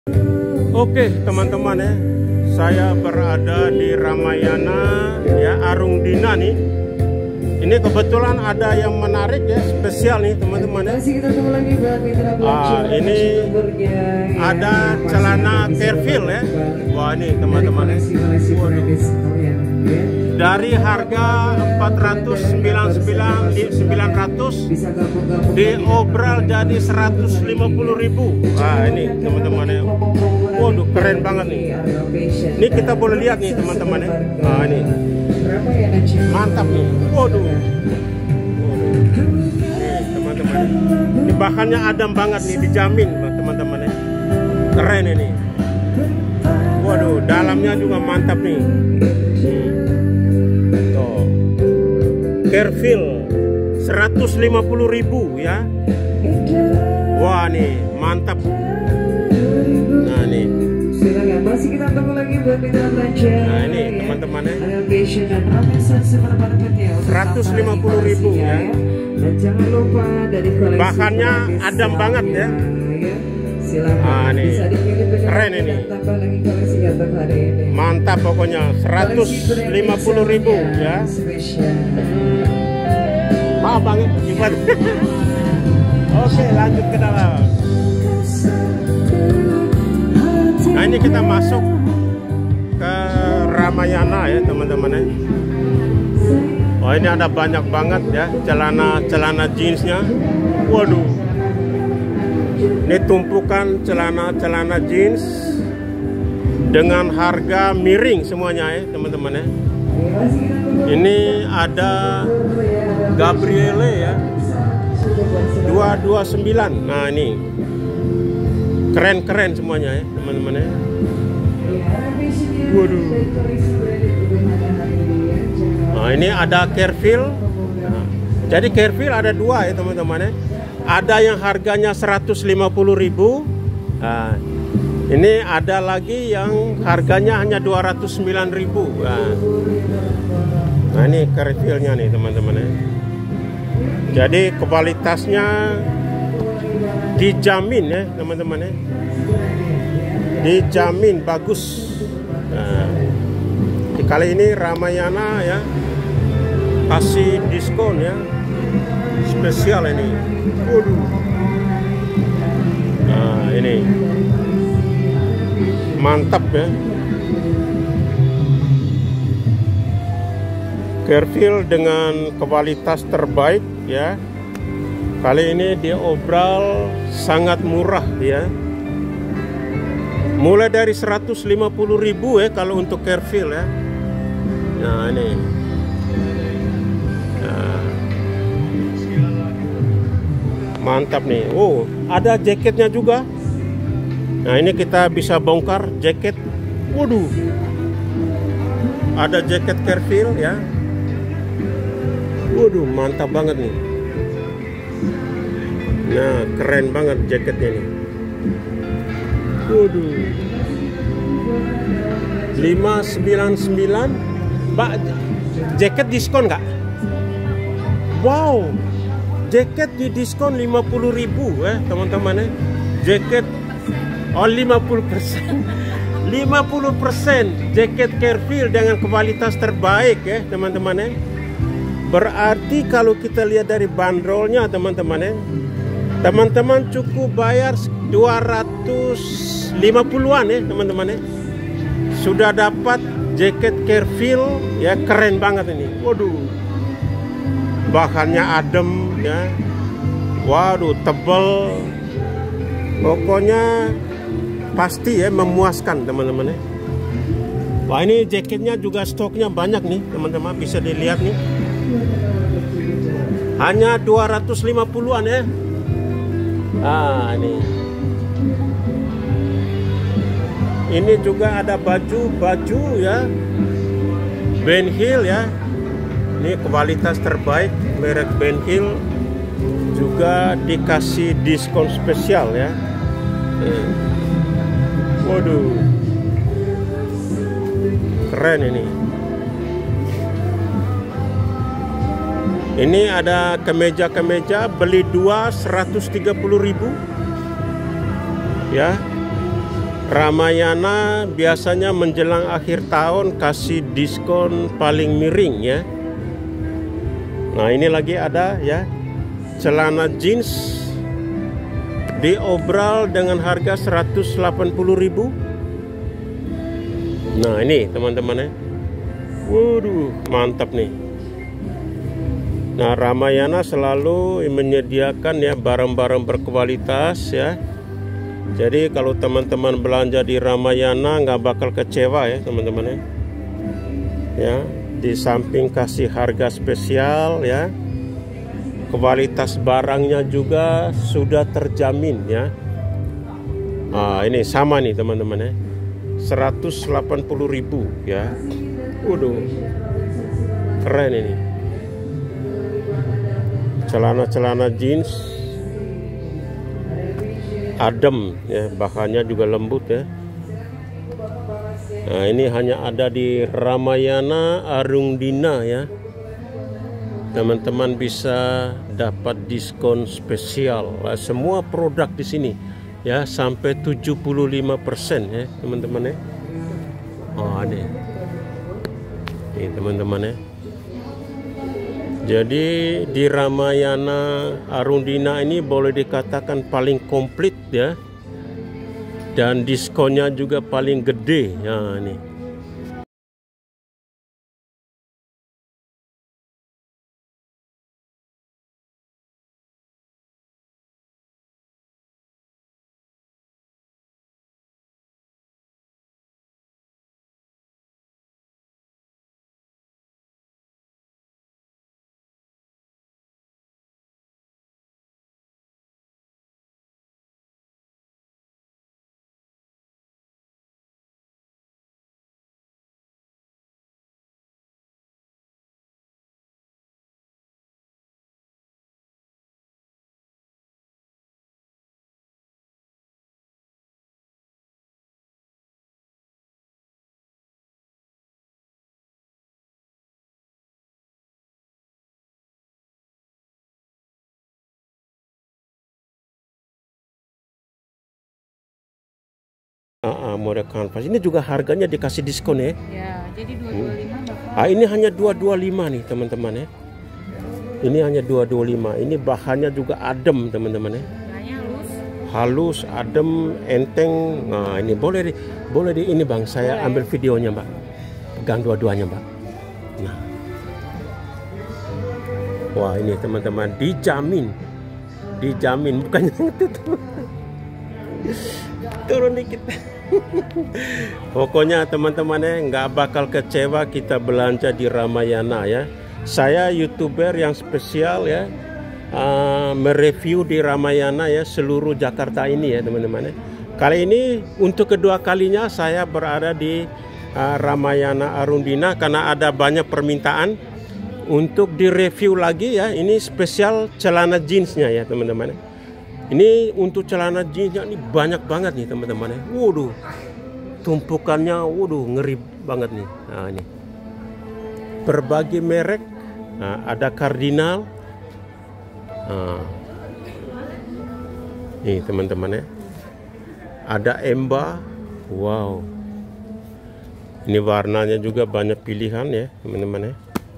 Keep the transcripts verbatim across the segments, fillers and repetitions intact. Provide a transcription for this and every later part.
Oke teman-teman ya, saya berada di Ramayana ya, Arungdina nih. Ini kebetulan ada yang menarik ya, spesial nih teman-teman ya. Ah, ini ada celana Kerfil ya. Wah ini teman-teman ya. Dari harga empat ratus sembilan puluh sembilan ratus diobral jadi seratus lima puluh ribu. Nah ini teman-teman ya. Waduh keren banget nih. Ini kita boleh lihat nih teman-teman ya. Nah ini mantap nih. Waduh. Nih teman-teman. Ini bahannya adem banget nih, dijamin teman-teman ya. Keren ini. Waduh, dalamnya juga mantap nih. Tuh. Kerfil seratus lima puluh ribu ya. Wah nih, mantap. Nah nih. Silakan, masih kita tunggu lagi buat mitra belanja. Nah ini teman-teman ya. seratus lima puluh ribu ya. Dan jangan lupa dari koleksi bahannya adem banget ya. Silakan. Ah, nih. Bisa dipilih keren ini. Tambah lagi koleksi untuk hari ini. Mantap pokoknya seratus lima puluh ribu ya. Maaf banget gimana. Oke, lanjut ke dalam. Nah ini kita masuk ke Ramayana ya teman-teman ya. Oh ini ada banyak banget ya celana-celana jeansnya. Waduh, ini tumpukan celana-celana jeans dengan harga miring semuanya ya teman-teman ya. Ini ada Gabriele ya, dua dua sembilan. Nah ini keren-keren semuanya ya teman-teman ya. Waduh. Nah ini ada Kerfil. Nah, jadi Kerfil ada dua ya teman-teman ya. Ada yang harganya seratus lima puluh ribu. Nah, ini ada lagi yang harganya hanya dua ratus sembilan ribu. Nah, nah ini Kerfilnya nih teman-teman ya. Jadi kualitasnya dijamin ya teman-teman ya, dijamin bagus. Nah, kali ini Ramayana ya kasih diskon ya, spesial ini. Waduh. Nah ini mantap ya. Kerfil dengan kualitas terbaik ya. Kali ini dia obral sangat murah ya. Mulai dari seratus lima puluh ribu ya kalau untuk Kerfil ya. Nah ini. Nah. Mantap nih. Oh, ada jaketnya juga. Nah, ini kita bisa bongkar jaket. Waduh. Ada jaket Kerfil ya. Waduh, mantap banget nih. Nah, keren banget jaketnya nih. Waduh. lima sembilan sembilan. Mbak, jaket diskon nggak? Wow. Jaket di diskon lima puluh ribu eh teman-teman ya. Jaket oh lima puluh persen. lima puluh persen jaket Kerfil dengan kualitas terbaik ya teman-teman ya. Berarti kalau kita lihat dari bandrolnya teman-teman ya, teman-teman cukup bayar dua ratus lima puluhan ya teman-teman ya. Sudah dapat jaket Kerfil ya, keren banget ini. Waduh. Bahannya adem ya. Waduh, tebal. Pokoknya pasti ya memuaskan teman-teman ya. Wah, ini jaketnya juga stoknya banyak nih teman-teman, bisa dilihat nih. Hanya dua ratus lima puluhan ya. Ah, ini. Ini juga ada baju-baju ya. Ben Hill ya. Ini kualitas terbaik merek Ben Hill, juga dikasih diskon spesial ya. Waduh, keren ini. Ini ada kemeja-kemeja, beli dua seratus tiga puluh ribu ya. Ramayana biasanya menjelang akhir tahun kasih diskon paling miring ya. Nah ini lagi ada ya, celana jeans diobral dengan harga seratus delapan puluh ribu. Nah ini teman-teman ya, waduh mantap nih. Nah Ramayana selalu menyediakan ya barang-barang berkualitas ya. Jadi kalau teman-teman belanja di Ramayana nggak bakal kecewa ya teman-teman ya. Ya, di samping kasih harga spesial ya, kualitas barangnya juga sudah terjamin ya. Ah, ini sama nih teman-teman ya, seratus delapan puluh ribu ya. Waduh, keren ini. Celana-celana jeans adem ya, bahannya juga lembut ya. Nah ini hanya ada di Ramayana Arundina ya. Teman-teman bisa dapat diskon spesial semua produk di sini ya, sampai tujuh puluh lima persen ya teman-teman ya. Oh ini, ini teman-teman ya. Jadi di Ramayana Arundina ini boleh dikatakan paling komplit ya, dan diskonnya juga paling gede ya ini. Uh, uh, model kanvas ini juga harganya dikasih diskon ya. Ya, jadi dua ratus dua puluh lima Bapak. Ah, ini hanya dua ratus dua puluh lima nih teman-teman ya. Ini hanya dua ratus dua puluh lima. Ini bahannya juga adem teman-teman ya. Bahannya halus. Halus, adem, enteng. Nah, ini boleh di boleh di ini Bang, saya boleh. Ambil videonya, Mbak. Pegang dua-duanya, Mbak. Nah. Wah, ini teman-teman dijamin. Dijamin bukannya itu. Turun dikit. Pokoknya teman-teman nggak bakal kecewa kita belanja di Ramayana ya. Saya YouTuber yang spesial ya, uh, mereview di Ramayana ya seluruh Jakarta ini ya teman-teman ya. Kali ini untuk kedua kalinya saya berada di uh, Ramayana Arundina karena ada banyak permintaan untuk direview lagi ya. Ini spesial celana jeansnya ya teman-teman. Ini untuk celana jeansnya ini banyak banget nih teman-teman ya. Waduh, tumpukannya waduh ngeri banget nih. Nah ini berbagai merek. Nah, ada Cardinal. Nah, nih teman-teman ya. Ada Emba. Wow. Ini warnanya juga banyak pilihan ya teman-teman ya.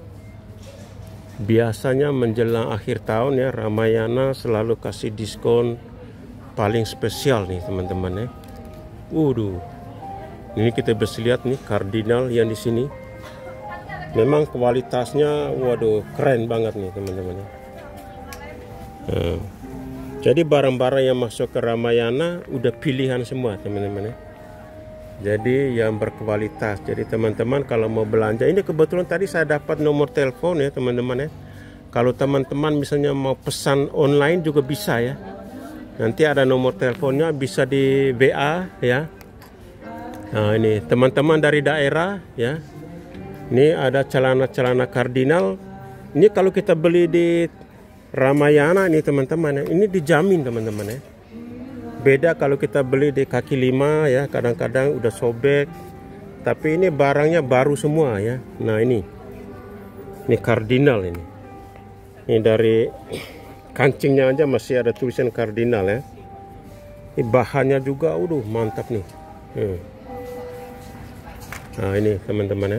Biasanya menjelang akhir tahun ya Ramayana selalu kasih diskon paling spesial nih teman-teman ya. Waduh, ini kita bisa lihat nih Cardinal yang di sini. Memang kualitasnya waduh keren banget nih teman-teman ya. Nah, jadi barang-barang yang masuk ke Ramayana udah pilihan semua teman-teman ya. Jadi yang berkualitas. Jadi teman-teman kalau mau belanja, ini kebetulan tadi saya dapat nomor telepon ya teman-teman ya. Kalau teman-teman misalnya mau pesan online juga bisa ya. Nanti ada nomor teleponnya, bisa di W A ya. Nah ini teman-teman dari daerah ya. Ini ada celana-celana Cardinal. Ini kalau kita beli di Ramayana ini teman-teman ya, ini dijamin teman-teman ya. Beda kalau kita beli di kaki lima ya, kadang-kadang udah sobek. Tapi ini barangnya baru semua ya. Nah ini, ini Cardinal ini. Ini dari kancingnya aja masih ada tulisan Cardinal ya. Ini bahannya juga, udah mantap nih. Hmm. Nah ini teman-teman ya.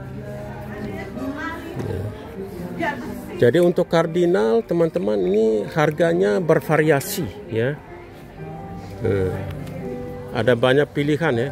Ya. Jadi untuk kardinal teman-teman ini harganya bervariasi ya. Hmm. Ada banyak pilihan ya.